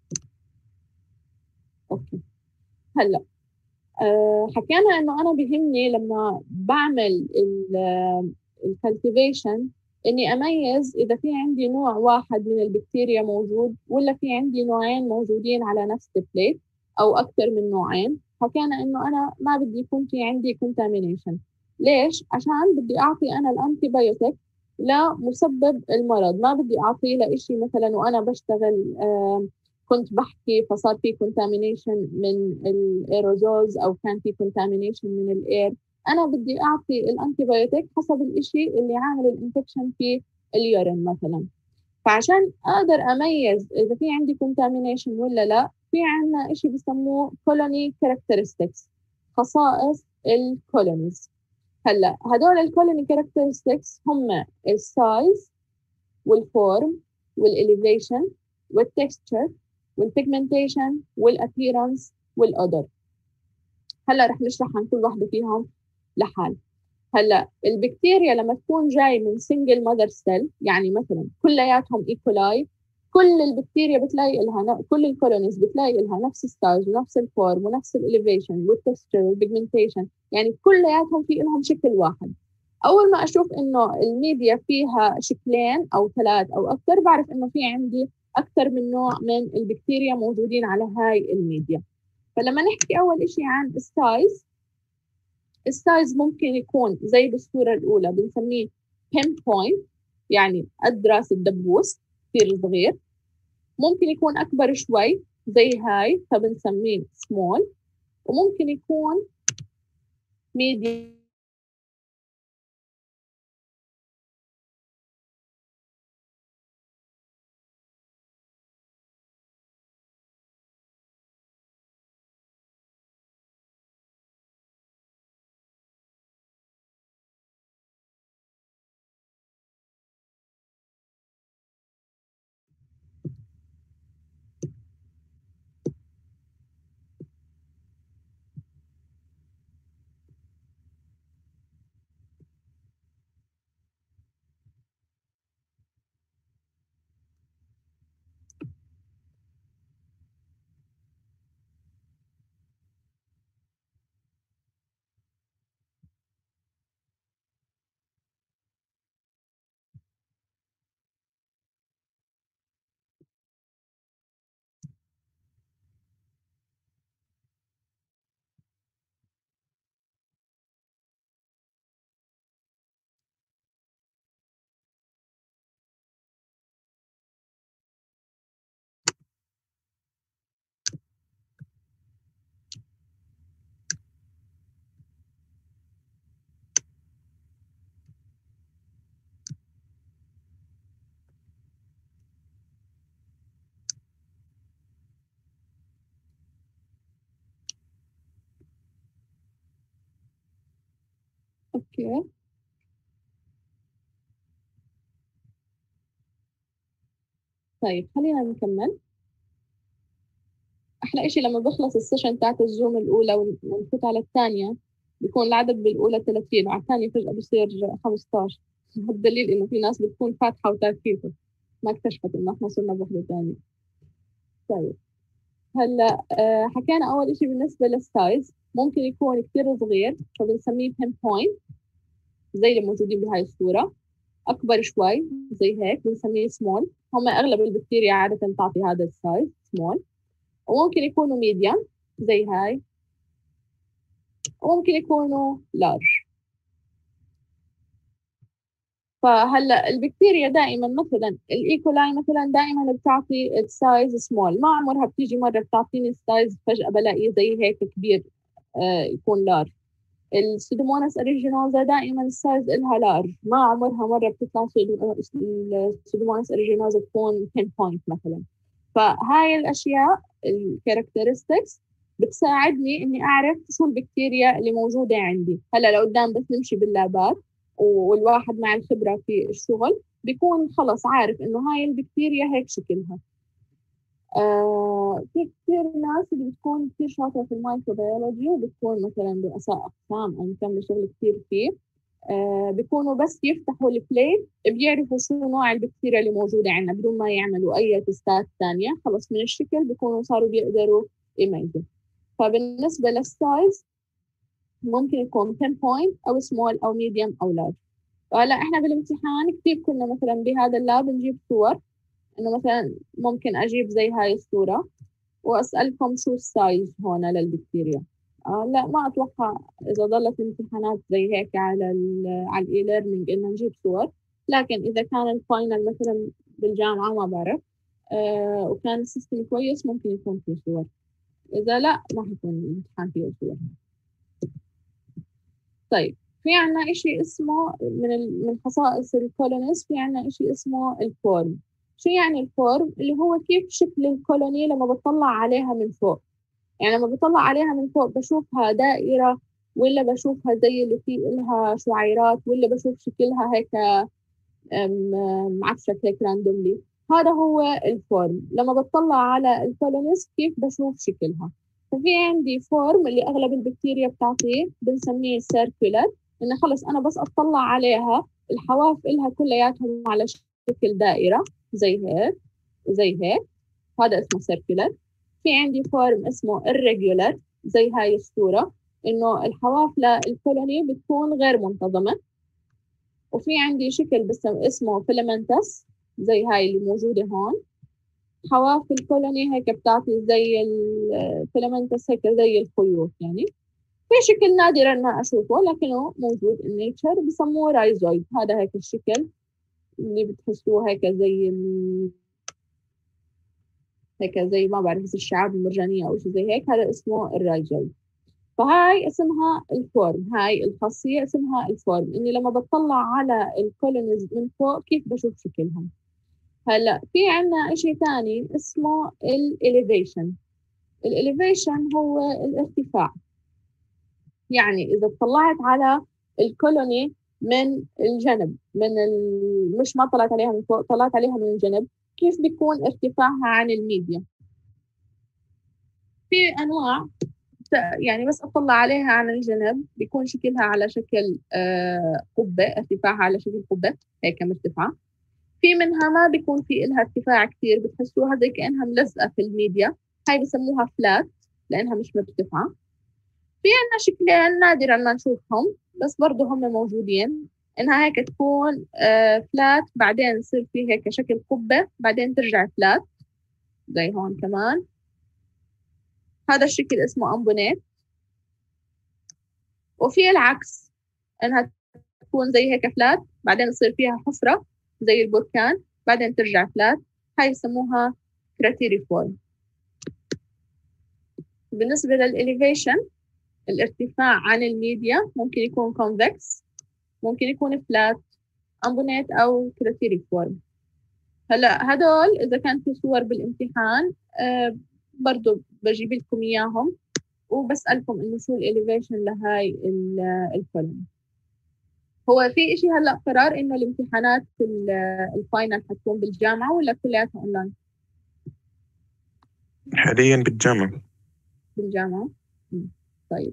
أوكي. هلا أه حكينا إنه أنا بيهمني لما بعمل الكالتيفيشن إني أميز إذا في عندي نوع واحد من البكتيريا موجود ولا في عندي نوعين موجودين على نفس البليت أو أكثر من نوعين. حكينا إنه أنا ما بدي يكون في عندي contamination. ليش؟ عشان بدي أعطي أنا الأنتي بايوتيك لمسبب المرض، ما بدي أعطيه لإشي مثلا وأنا بشتغل آه كنت بحكي فصار في contamination من الايروزولز أو كان في contamination من الاير. أنا بدي أعطي الأنتي بايوتيك حسب الإشي اللي عامل الانفكشن في اليورين مثلا. فعشان أقدر أميز إذا في عندي contamination ولا لا، في عنا إشي بسموه colony characteristics، خصائص الكولونيز. هلا هدول الكولوني characteristics هم السايز والفورم والإليفيشن والتكستشر والبيجمنتيشن والأبيرنس والأودر. هلا رح نشرح عن كل واحدة فيهم لحال. هلا البكتيريا لما تكون جاي من سنجل ماذر سيل، يعني مثلا كلياتهم ايكولاي، كل البكتيريا بتلاقي لها، كل الكولونيز بتلاقي لها نفس السايز ونفس الفورم ونفس الاليفيشن والتكستشر والبيجمنتيشن، يعني كلياتهم في لهم شكل واحد. اول ما اشوف انه الميديا فيها شكلين او ثلاث او اكثر، بعرف انه في عندي اكثر من نوع من البكتيريا موجودين على هاي الميديا. فلما نحكي اول شيء عن السايز، السايز ممكن يكون زي بالصورة الأولى بنسميه pinpoint، يعني قد راس الدبوس كثير صغير. ممكن يكون أكبر شوي زي هاي فبنسميه small، وممكن يكون medium. اوكي طيب خلينا نكمل. احلى اشي لما بخلص السيشن تاعت الزوم الاولى ونفوت على الثانيه بيكون العدد بالاولى ثلاثين وعلى الثانيه فجاه بصير خمسة عشر. هذا الدليل انه في ناس بتكون فاتحه وتاركيته ما اكتشفت انه احنا صرنا بوحده ثانيه. طيب هلا آه حكينا اول اشي بالنسبه للسايز ممكن يكون كثير صغير فبنسميه بين بوينت زي اللي موجودين بهاي الصوره، أكبر شوي زي هيك بنسميه سمول. هم أغلب البكتيريا عادة تعطي هذا السايز سمول. وممكن يكونوا ميديم زي هاي، وممكن يكونوا لارج. فهلا البكتيريا دائما مثلا الايكولاي مثلا دائما بتعطي السايز سمول، ما عمرها بتيجي مره بتعطيني السايز فجاه بلاقيه زي هيك كبير آه يكون لارج. السودوموناس أريجينوزا دائما السايز إلها لارج، ما عمرها مرة بتطلع السودوموناس أريجينوزا تكون عشرة بوينت مثلا. فهاي الأشياء الكاركترستكس بتساعدني إني أعرف شو البكتيريا اللي موجودة عندي. هلا لو قدام بس نمشي باللابات والواحد مع الخبرة في الشغل بيكون خلص عارف إنه هاي البكتيريا هيك شكلها. آه في كثير ناس اللي بتكون كثير شاطرة في المايكروبيولوجي وبتكون مثلا رؤساء أقسام أو مكملة شغل كثير فيه، آه بيكونوا بس يفتحوا البليت بيعرفوا شو نوع البكتيريا اللي موجودة عندنا بدون ما يعملوا أي تستات ثانية، خلص من الشكل بيكونوا صاروا بيقدروا يميزوا. فبالنسبة للسايز ممكن يكون عشرة بوينت أو سمول أو ميديوم أو لارج. وهلا إحنا بالامتحان كثير كنا مثلا بهذا اللاب نجيب صور، إنه مثلا ممكن أجيب زي هاي الصورة وأسألكم شو السايز هون للبكتيريا. آه لا ما أتوقع إذا ظلت الامتحانات زي هيك على ال على الإي ليرنينج إن نجيب صور، لكن إذا كان الفاينل مثلا بالجامعة ما بعرف آه وكان السيستم كويس ممكن يكون فيه صور، إذا لا ما حيكون الامتحان فيه صور. طيب في عنا إشي اسمه من من خصائص الكولونيز، في عنا إشي اسمه الفورم. شو يعني الفورم؟ اللي هو كيف شكل الكولوني لما بطلع عليها من فوق. يعني لما بطلع عليها من فوق بشوفها دائرة ولا بشوفها زي اللي فيه إلها شعيرات ولا بشوف شكلها هيك معفشة هيك راندوملي. هذا هو الفورم. لما بطلع على الكولونيز كيف بشوف شكلها. ففي عندي فورم اللي أغلب البكتيريا بتعطيه بنسميه سيركولر، إنه خلص أنا بس أطلع عليها الحواف إلها كلياتهم على شكل دائرة زي هيك زي هيك، هذا اسمه سيركولر. في عندي فورم اسمه irregular زي هاي الصورة، إنه الحواف للكولوني بتكون غير منتظمة. وفي عندي شكل بس اسمه filamentous زي هاي اللي موجودة هون، حواف الكولوني هيك بتعطي زي الفيلامنتس هيك زي الخيوط. يعني في شكل نادر أن أشوفه لكنه موجود النيتشر، بسموه رايزويد. هذا هيك الشكل اللي بتحسوه هيك زي ال... هيك زي ما بعرف بس الشعاب المرجانية أو شيء زي هيك، هذا اسمه الرايزويد. فهاي اسمها الفورم، هاي الخاصية اسمها الفورم، إني لما بطلع على الكولونيز من فوق كيف بشوف شكلهم. هلا في عنا إشي تاني اسمه الإليفيشن. الإليفيشن هو الارتفاع. يعني إذا طلعت على الكولوني من الجنب من ال... مش ما طلعت عليها من فوق، طلعت عليها من الجنب، كيف بيكون ارتفاعها عن الميديا. في أنواع يعني بس أطلع عليها عن الجنب بيكون شكلها على شكل آه قبة، ارتفاعها على شكل قبة هيك مرتفعة. في منها ما بيكون في إلها ارتفاع كتير، بتحسوها زي كأنها ملزقة في الميديا، هاي بسموها فلات لأنها مش مرتفعة. في عنا شكلين نادرا ما نشوفهم بس برضو هم موجودين، إنها هيك تكون آه فلات بعدين يصير فيه هيك شكل قبة بعدين ترجع فلات زي هون كمان. هذا الشكل اسمه أمبونيت. وفي العكس إنها تكون زي هيك فلات بعدين يصير فيها حفرة زي البركان بعدين ترجع فلات، هاي يسموها كراتيريفورم. بالنسبة للإليفيشن الارتفاع عن الميديا ممكن يكون كونفكس، ممكن يكون فلات، أمبونيت أو كراتيريفورم. هلا هدول إذا كان في صور بالامتحان آه برضو بجيب لكم إياهم وبسألكم إنه شو الإليفيشن لهاي الكولوم. هو في إشي هلا قرار إنه الامتحانات الفاينل حتكون بالجامعة ولا كلياتها أونلاين؟ حاليا بالجامعة. بالجامعة. طيب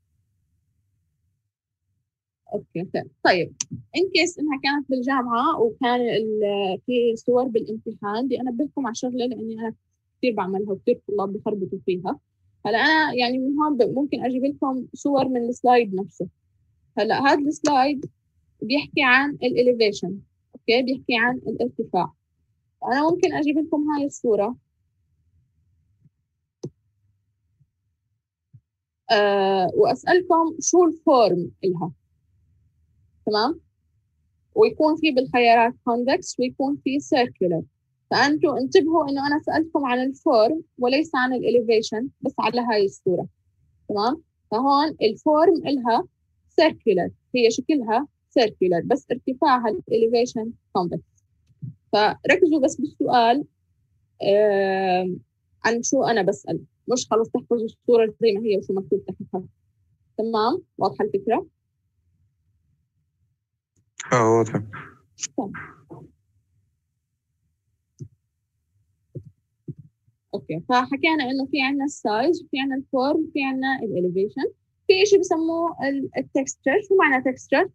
اوكي طيب ان كيس انها كانت بالجامعه وكان في صور بالامتحان بدي انبهكم على شغله لاني انا كثير بعملها وكثير طلاب بخربطوا فيها. هلا انا يعني من هون ممكن اجيب لكم صور من السلايد نفسه. هلا هذا السلايد بيحكي عن الاليفيشن، اوكي بيحكي عن الارتفاع. انا ممكن اجيب لكم هاي الصورة أه واسألكم شو الفورم إلها، تمام؟ ويكون في بالخيارات convex ويكون في circular. فأنتوا انتبهوا إنه أنا سألتكم عن الفورم وليس عن الإليفيشن بس على هاي الصورة، تمام؟ فهون الفورم إلها circular، هي شكلها circular بس ارتفاعها الإليفيشن convex. فركزوا بس بالسؤال آه عن شو أنا بسأل، مش خلص تحفظوا الصورة زي ما هي وشو مكتوب تحتها. تمام؟ واضحة الفكرة؟ اه واضح. طيب. اوكي فحكينا انه في عندنا السايز وفي عندنا الفورم وفي عندنا الاليفيشن. في شيء بسموه التكستشر. شو معنى تكستشر؟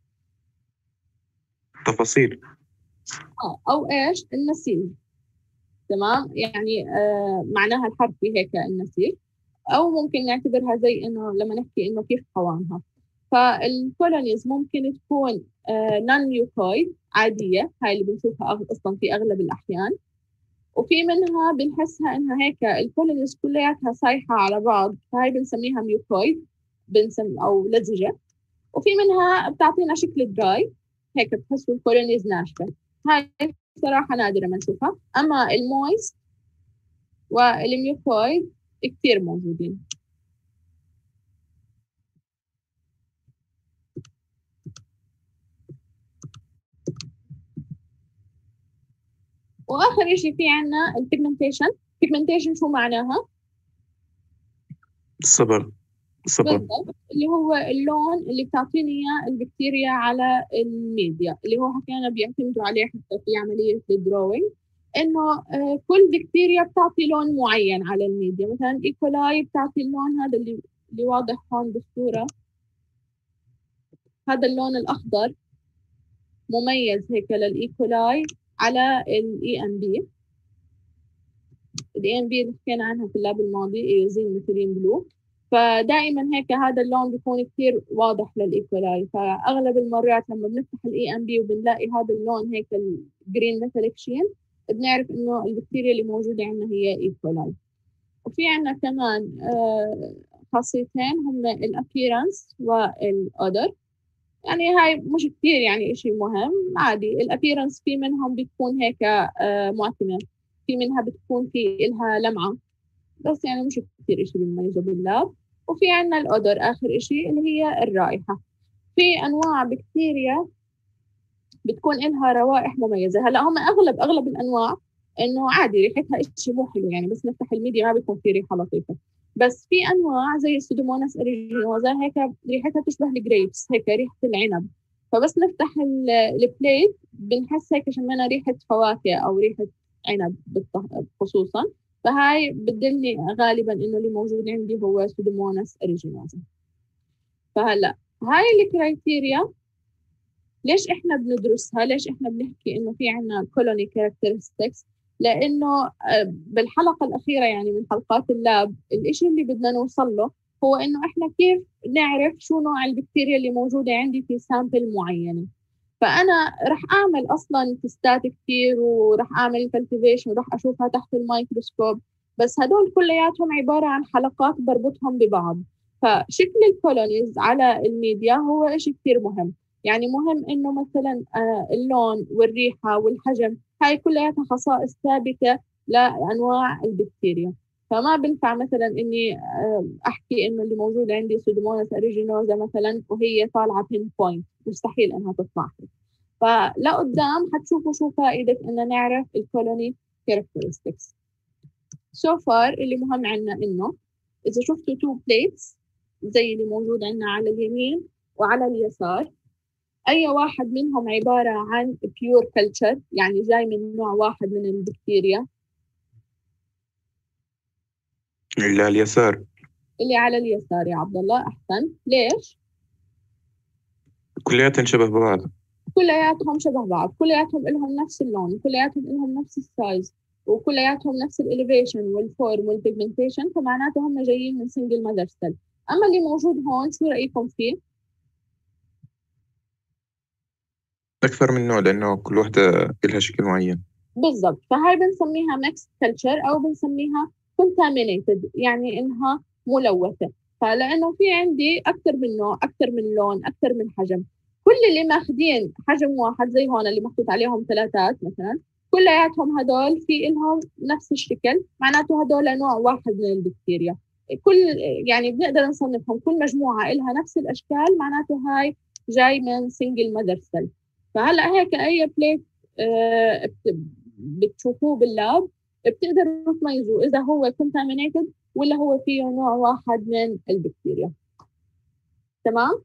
تفاصيل. اه او ايش؟ النسيج. تمام، يعني آه معناها الحرفي هيك النسيج، او ممكن نعتبرها زي انه لما نحكي انه كيف قوامها. فالكولونيز ممكن تكون آه نون ميوكويد عاديه، هاي اللي بنشوفها اصلا في اغلب الاحيان، وفي منها بنحسها انها هيك الكولونيز كلياتها سايحه على بعض، فهي بنسميها ميوكويد بنسم او لزجه. وفي منها بتعطينا شكل دراي، هيك بتحسوا الكولونيز ناشفه. هاي صراحه نادره ما نشوفها. اما المويست والميوكويد كثير موجودين. واخر شيء في عنا البيجمنتيشن. البيجمنتيشن شو معناها؟ الصبر. الصبر بالضبط، اللي هو اللون اللي بتعطيني اياه البكتيريا على الميديا، اللي هو حكينا بيعتمدوا عليه حتى في عمليه الدروينج، انه آه، كل بكتيريا بتعطي لون معين على الميديا. مثلا ايكولاي بتعطي اللون هذا اللي اللي واضح هون بالصوره، هذا اللون الاخضر مميز هيك للايكولاي على الاي ام بي. الاي ام بي اللي حكينا عنها في اللاب الماضي ايوزين ميثيلين بلو. فدائما هيك هذا اللون بيكون كثير واضح للايكولاي. فاغلب المرات لما بنفتح الاي ام بي وبنلاقي هذا اللون هيك الجرين ميتاليك شين، بنعرف انه البكتيريا اللي موجوده عندنا هي ايكولاي. وفي عندنا كمان آه خاصيتين هم الابيرنس والاودر. يعني هاي مش كثير يعني إشي مهم، عادي. الابيرنس في منهم بتكون هيك آه معتمة، في منها بتكون في إلها لمعة، بس يعني مش كثير إشي بيميزه باللاب. وفي عنا الأودر آخر إشي اللي هي الرائحة. في أنواع بكتيريا بتكون إلها روائح مميزة. هلا هم أغلب أغلب الأنواع إنه عادي ريحتها إشي مو حلو، يعني بس نفتح الميديا ما بيكون في ريحة لطيفة. بس في أنواع زي السودوموناس أريجينوزا هيك ريحتها تشبه الجريبس، هيك ريحة العنب. فبس نفتح البليت بنحس هيك شمينا ريحة فواكه أو ريحة عنب خصوصا. فهاي بتدلني غالبا إنه اللي موجود عندي هو سودوموناس أريجينوزا. فهلا هاي الكرايتيريا ليش احنا بندرسها؟ ليش احنا بنحكي انه في عنا كولوني كاركترستكس؟ لانه بالحلقه الاخيره يعني من حلقات اللاب الاشي اللي بدنا نوصل له هو انه احنا كيف نعرف شو نوع البكتيريا اللي موجوده عندي في سامبل معينه. فانا رح اعمل اصلا تستات كثير ورح اعمل كالتيفيشن ورح اشوفها تحت الميكروسكوب، بس هدول كلياتهم عباره عن حلقات بربطهم ببعض. فشكل الكولونيز على الميديا هو إشي كثير مهم. يعني مهم إنه مثلا آه اللون والريحة والحجم هاي كلها خصائص ثابتة لأنواع البكتيريا. فما بنفع مثلا إني آه أحكي إنه اللي موجود عندي سودوموناس أريجينوزا مثلا وهي طالعة بين بوينت، مستحيل إنها تطلع. فلا قدام حتشوفوا شو فائدة إننا نعرف الكولوني كاركترستكس. سو فار اللي مهم عنا إنه إذا شفتوا تو بليتس زي اللي موجود عنا على اليمين وعلى اليسار، أي واحد منهم عبارة عن pure culture يعني جاي من نوع واحد من البكتيريا؟ اللي على اليسار. اللي على اليسار يا عبد الله، أحسن. ليش؟ كلياتهم شبه بعض. كلياتهم شبه بعض، كلياتهم لهم نفس اللون، كلياتهم لهم نفس السايز، وكلياتهم نفس الإليفيشن والفورم والبيجمنتيشن. فمعناته هم جايين من سنجل ماذر سيل. أما اللي موجود هون شو رأيكم فيه؟ أكثر من نوع لأنه كل وحدة لها شكل معين. بالضبط. فهاي بنسميها mixed culture أو بنسميها contaminated، يعني إنها ملوثة. فلأنه في عندي أكثر من نوع، أكثر من لون، أكثر من حجم، كل اللي ماخدين حجم واحد زي هون اللي محطوط عليهم ثلاثات مثلا، كلياتهم هدول في إلهم نفس الشكل، معناته هدول نوع واحد من البكتيريا. كل يعني بنقدر نصنفهم، كل مجموعة إلها نفس الأشكال، معناته هاي جاي من single mother cell. فهلأ هيك أي بليت آه بتشوفوه باللاب بتقدروا تميزوا إذا هو contaminated ولا هو فيه نوع واحد من البكتيريا. تمام؟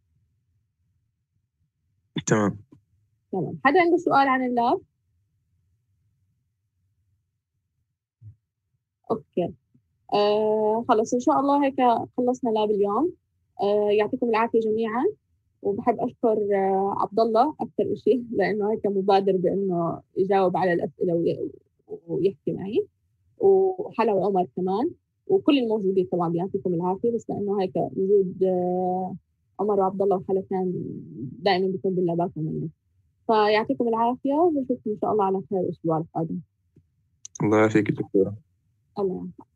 تمام. تمام. حدا عنده سؤال عن اللاب؟ أوكي. آه خلص إن شاء الله هيك خلصنا لاب اليوم. آه يعطيكم العافية جميعا، وبحب أشكر آه عبد الله أكثر شيء لأنه هيك مبادر بأنه يجاوب على الأسئلة ويحكي معي، وحلا وعمر كمان، وكل الموجودين طبعا بيعطيكم العافية. بس لأنه هيك وجود آه عمر وعبد الله وحلا كان دائما بيكون باللابات مني، فيعطيكم العافية وبشوفكم إن شاء الله على خير الأسبوع القادم. الله يعافيك دكتورة. الله يعافيك.